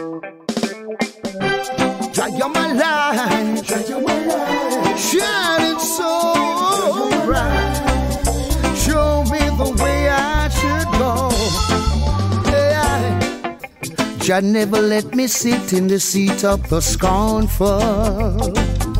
Jah, you're my light. Jah, you're my light. Shining so bright. Show me the way I should go. Jah never let me sit in the seat of the scornful,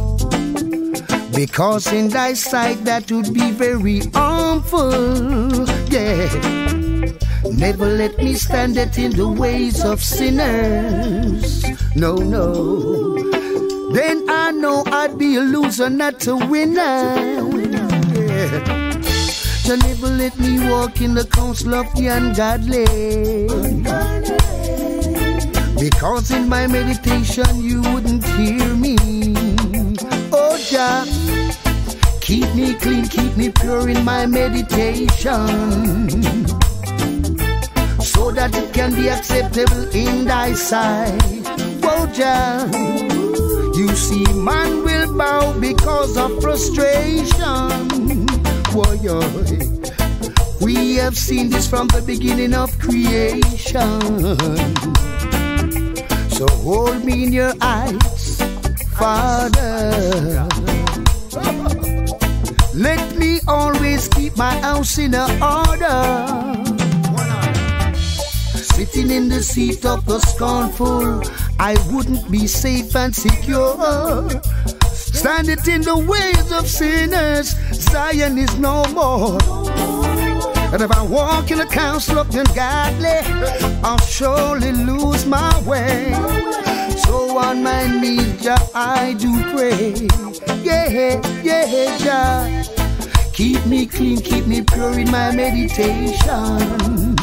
because in thy sight that would be very harmful. Yeah. Never let me stand it in the ways of sinners. No, no. Then I know I'd be a loser, not a winner. Yeah. Jah never let me walk in the counsel of the ungodly, because in my meditation you wouldn't hear me. Oh Jah, keep me clean, keep me pure in my meditation, so that it can be acceptable in thy sight. Oh Jah, you see man will bow because of frustration. Whoa, we have seen this from the beginning of creation. So hold me in your eyes, Father. Let me always keep my house in order. Sitting in the seat of the scornful, I wouldn't be safe and secure. Standing in the ways of sinners, Zion is no more. And if I walk in the counsel of the ungodly, I'll surely lose my way. So on my knees, Jah, I do pray. Yeah, yeah, Jah, keep me clean, keep me pure in my meditation,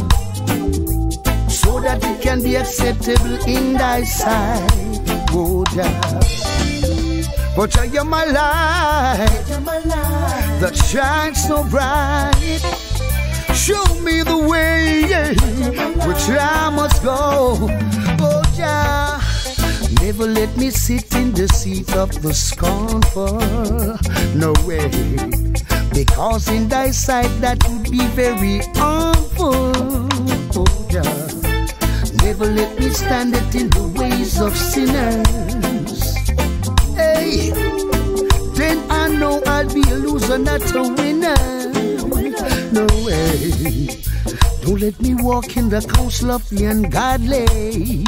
so that it can be acceptable in thy sight. Oh Jah, but Jah, you're my light, that shines so bright. Show me the way, yeah, which I must go. Oh Jah, never let me sit in the seat of the scornful. No way, because in thy sight that would be very harmful. Oh Jah, never let me stand it in the ways of sinners. Hey, then I know I'll be a loser, not a winner. No way. Don't let me walk in the counsel of the ungodly,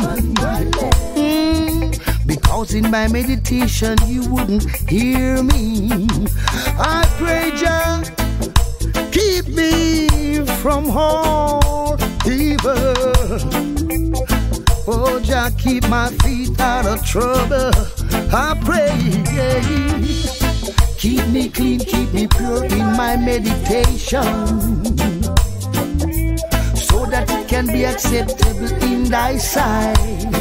because in my meditation you wouldn't hear me. I pray, Jah, keep me from all evil. Oh Jah, keep my feet out of trouble. I pray, yeah. Keep me clean, keep me pure in my meditation, so that it can be acceptable in thy sight.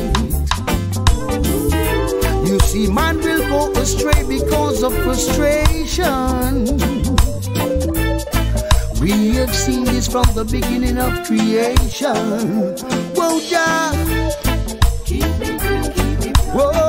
You see, man will go astray because of frustration. We have seen this from the beginning of creation. Whoa, Jah, keep me clean, keep me pure. Whoa.